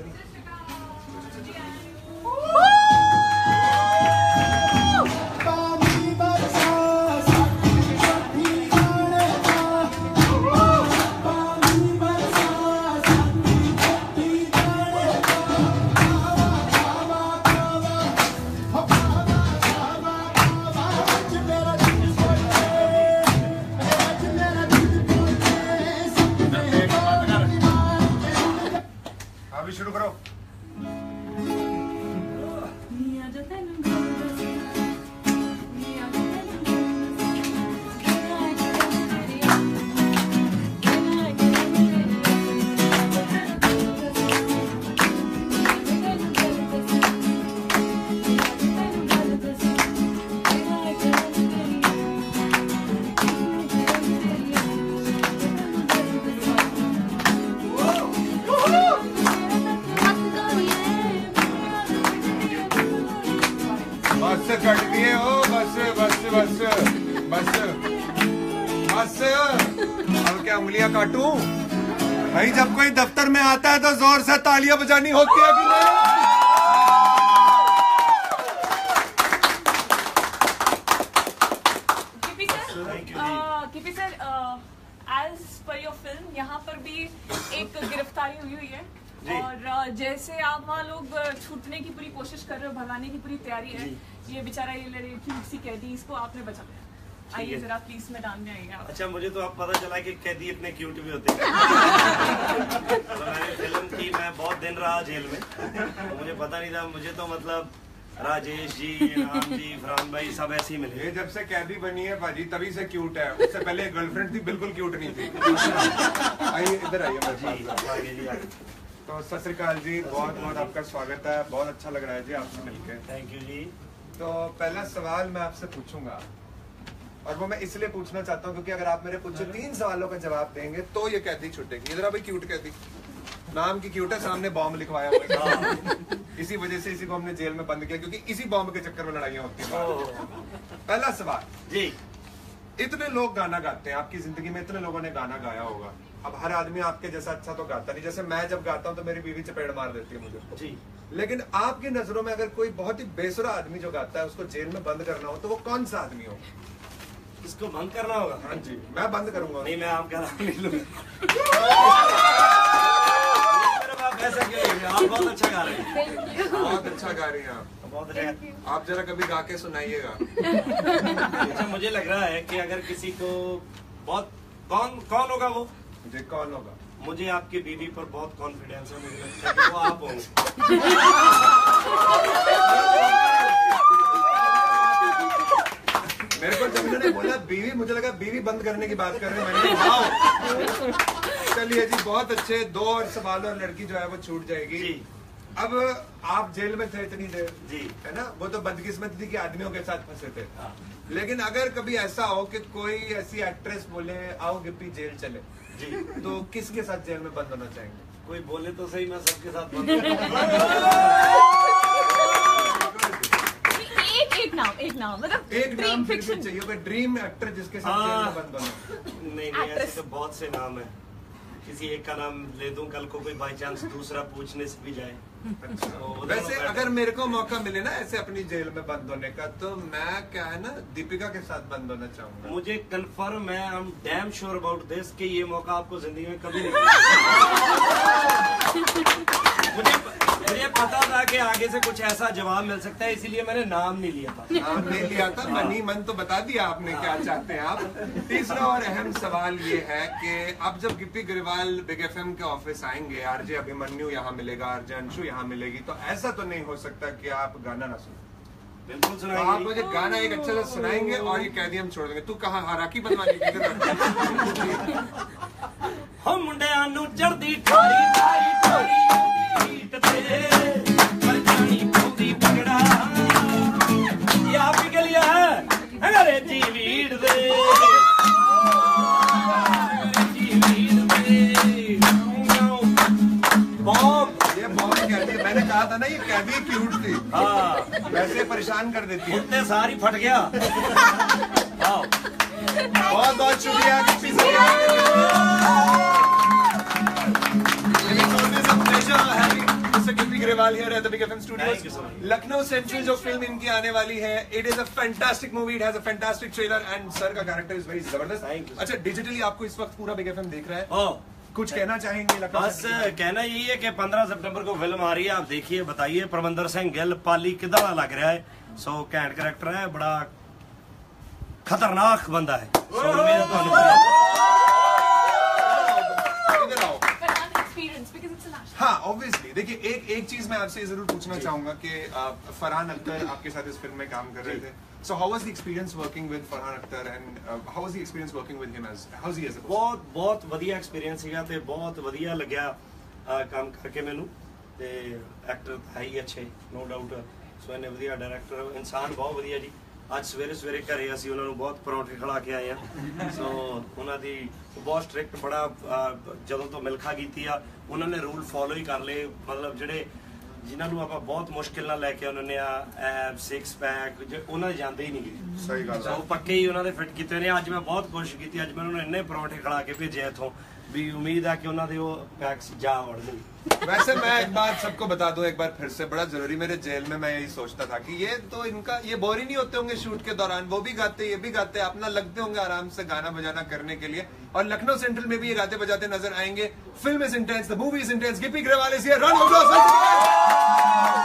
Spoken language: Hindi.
तो नहीं? अभी शुरू करो। बस कट दिए हो, बस बस बस बस बस। अब क्या उंगलियां काटूं? भाई जब कोई दफ्तर में आता है तो जोर से तालियां बजानी होती है कि नहीं? Gippy sir, as per your film यहाँ पर भी एक गिरफ्तारी हुई है और जैसे आप वहाँ लोग छूटने की पूरी कोशिश कर रहे हो, भगाने की पूरी तैयारी है। ये बेचारा ये क्यूट सी कैदी, इसको आपने बचाया। आइए जरा प्लीज मैदान में आइए आप। अच्छा, मुझे तो अब पता चला कि कैदी इतने क्यूट भी होते हैं। तो मैंने फिल्म की, मैं बहुत दिन रहा जेल में, तो मुझे पता नहीं था। मुझे तो मतलब राजेश जी, राम जी, फरहान भाई सब ऐसे ही मिले। ये जब से कैदी बनी है भाजी तभी से क्यूट है। उससे पहले गर्लफ्रेंड थी, बिल्कुल क्यूट नहीं थी। आइए इधर आइए। तो सत श्री अकाल जी, बहुत बहुत आपका स्वागत है। बहुत अच्छा लग रहा है जी आपसे मिलकर। थैंक यू जी। तो पहला सवाल मैं आपसे पूछूंगा, और वो मैं इसलिए पूछना चाहता हूँ क्योंकि अगर आप मेरे पूछे 3 सवालों का जवाब देंगे तो ये कैदी छूटेगी। इधर भाई क्यूट कैदी, नाम की क्यूट है, सामने बॉम्ब लिखवाया हुआ है। इसी वजह से इसी को हमने जेल में बंद किया क्योंकि इसी बॉम्ब के चक्कर में लड़ाइयाँ होती हैं। पहला सवाल जी, इतने लोग गाना गाते हैं, आपकी जिंदगी में इतने लोगों ने गाना गाया होगा। अब हर आदमी आपके जैसा अच्छा तो गाता नहीं। जैसे मैं जब गाता हूँ तो मेरी बीवी चपेट मार देती है मुझे जी। लेकिन आपकी नजरों में अगर कोई बहुत ही बेसुरा आदमी जो गाता है उसको जेल में बंद करना हो तो वो कौन सा आदमी हो? इसको बंद करना होगा? हाँ जी, मैं बंद करूंगा। नहीं, मैं आपका नाम नहीं लूंगा। ऐसा क्यों? आप बहुत अच्छा गा रहे हैं। बहुत अच्छा गा रही हैं आप, बहुत अच्छा। आप जरा कभी गा के सुनाइएगा। अच्छा, मुझे लग रहा है कि अगर किसी को बहुत कौन होगा वो? मुझे कौन होगा? मुझे आपकी बीवी पर बहुत कॉन्फिडेंस है। मुझे लगता है कि वो आप होंगे। मेरे को जब उन्होंने बोला बीवी, मुझे लगा बीवी बंद करने की बात कर रहे हैं। मैंने कहा चलिए जी, बहुत अच्छे। 2 और सवाल और लड़की जो है वो छूट जाएगी जी। अब आप जेल में थे इतनी देर जी, है ना, वो तो बदकिस्मती थी कि आदमियों के साथ फंसे थे। हाँ। लेकिन अगर कभी ऐसा हो कि कोई ऐसी एक्ट्रेस बोले आओ गिप्पी जेल चले जी, तो किसके साथ जेल में बंद होना चाहेंगे? कोई बोले तो सही, मैं सबके साथ बंद एक नाम मतलब एक नाम फिक्शन चाहिए, कोई ड्रीम एक्टर जिसके साथ जेल में बंद होना। नहीं, ऐसे तो बहुत से नाम है। किसी एक का नाम ले दूं, कल को कोई बाई चांस दूसरा पूछने से भी जाए। तो वैसे अगर मेरे को मौका मिले ना ऐसे अपनी जेल में बंद होने का तो मैं क्या है ना दीपिका के साथ बंद होना चाहूंगा। मुझे कंफर्म है, I am damn sure about this कि ये मौका आपको जिंदगी में कभी नहीं मुझे पता था कि आगे से कुछ ऐसा जवाब मिल सकता है, इसीलिए मैंने नाम नहीं लिया था। नाम नहीं लिया था, मन ही मन तो बता दिया आपने क्या चाहते हैं आप। तीसरा और अहम सवाल ये है कि अब जब गिप्पी ग्रेवाल बिग एफएम के ऑफिस आएंगे, आरजे अभिमन्यु यहाँ मिलेगा, आरजे अंशु यहाँ मिलेगी, तो ऐसा तो नहीं हो सकता कि आप गाना ना सुनो। बिल्कुल तो सुनाएंगे। आप मुझे गाना एक अच्छा सा सुनाएंगे और ये कैदी हम छोड़ देंगे। तू कहाँ हाराकी बनवानी? हम मुंडिਆਂ ਨੂੰ ਚੜਦੀ ਠਾਰੀ ਠਾਰੀ ਠਾਰੀ ਢੀਟ ਤੇ ਮਰਜਾਣੀ ਪਾਉਂਦੀ ਪਗੜਾ ਯਾ ਪਿਗਲਿਆ ਅੰਗਰੇਜ਼ੀ ਵੀੜ ਦੇ ਅੰਗਰੇਜ਼ੀ ਵੀੜ ਦੇ बॉम्ब। ये बॉम्ब कहती है, मैंने कहा था ना ये कैदी क्यूट थी। हाँ, वैसे परेशान कर देती है। उतने सारी फट गया। बहुत बहुत शुक्रिया Gippy sir. Producer Gippy Grewal here at the big FM Thank you studios. so much. Lucknow central जो फिल्म इनकी आने वाली है, it is a fantastic movie, it has a fantastic trailer and sir का character is very Thank you, जबरदस्त। sir. अच्छा, डिजिटली आपको इस वक्त पूरा बिग एफएम देख रहा है, ओ कुछ कहना चाहेंगे लखनऊ बस सेंट्रल? कहना यही है कि 15 सितंबर को फिल्म आ रही है, आप देखिए, बताइए परमंदर सिंह गिल पाली किदा लग रहा है। सो घैंट कैरेक्टर है, बड़ा खतरनाक बंदा है। सो उम्मीद है ਤੁਹਾਨੂੰ इधर आओ। Farhan experience because it's a national. हाँ, ऑब्वियसली देखिए, एक चीज मैं आपसे जरूर पूछना चाहूंगा कि फरहान अख्तर आपके साथ इस फिल्म में काम कर रहे थे, so how was the experience working with Farhan Akhtar and how was the experience working with him as how is he as a ਬਹੁਤ ਬਹੁਤ ਵਧੀਆ ਐਕਸਪੀਰੀਅੰਸ ਸੀਗਾ ਤੇ ਬਹੁਤ ਵਧੀਆ ਲੱਗਿਆ ਕੰਮ ਕਰਕੇ ਮੈਨੂੰ ਤੇ ਐਕਟਰ ਹੈ ਹੀ ਅੱਛੇ, ਨੋ ਡਾਊਟ। ਸੋ ਇਹਨੇ ਵਧੀਆ ਡਾਇਰੈਕਟਰ, ਇਨਸਾਨ ਬਹੁਤ ਵਧੀਆ ਜੀ। ਅੱਜ ਸਵੇਰੇ ਸਵੇਰੇ ਘਰੇ ਅਸੀਂ ਉਹਨਾਂ ਨੂੰ ਬਹੁਤ ਪਰੌਂਠੇ ਖਿਲਾ ਕੇ ਆਏ ਆ। ਸੋ ਉਹਨਾਂ ਦੀ ਬਹੁਤ ਸਟ੍ਰਿਕਟ, ਬੜਾ ਜਦੋਂ ਤੋਂ ਮਿਲਖਾ ਕੀਤੀ ਆ ਉਹਨਾਂ ਨੇ ਰੂਲ ਫੋਲੋ ਹੀ ਕਰ ਲਏ। ਮਤਲਬ ਜਿਹੜੇ ਜਿਨ੍ਹਾਂ ਨੂੰ ਆਪਾਂ ਬਹੁਤ ਮੁਸ਼ਕਿਲ ਨਾਲ ਲੈ ਕੇ ਆਉਂਦੇ ਆ ਐਬ 6 ਪੈਕ, ਉਹਨਾਂ ਦੇ ਜਾਂਦੇ ਹੀ ਨਹੀਂ ਗਏ। ਸਹੀ ਗੱਲ ਸੋ ਪੱਕੇ ਹੀ ਉਹਨਾਂ ਦੇ ਫਿੱਟ ਕੀਤੇ ਨੇ। ਅੱਜ ਮੈਂ ਬਹੁਤ ਕੋਸ਼ਿਸ਼ ਕੀਤੀ, ਅੱਜ ਮੈਂ ਉਹਨਾਂ ਨੂੰ ਇੰਨੇ ਪਰੌਂਠੇ ਖਿਲਾ ਕੇ ਭੇਜੇ ਇੱਥੋਂ भी उम्मीद है कि उन्होंने वो पैक्स जा वड़न। वैसे मैं एक बात सबको बता दूं एक बार फिर से, बड़ा जरूरी, मेरे जेल में मैं यही सोचता था कि ये तो इनका ये बोर ही नहीं होते होंगे शूट के दौरान, वो भी गाते ये भी गाते, अपना लगते होंगे आराम से गाना बजाना करने के लिए। और लखनऊ सेंट्रल में भी ये गाते बजाते नजर आएंगे। Film is intense, the movie is intense, Gippy Grewal is here, round of applause.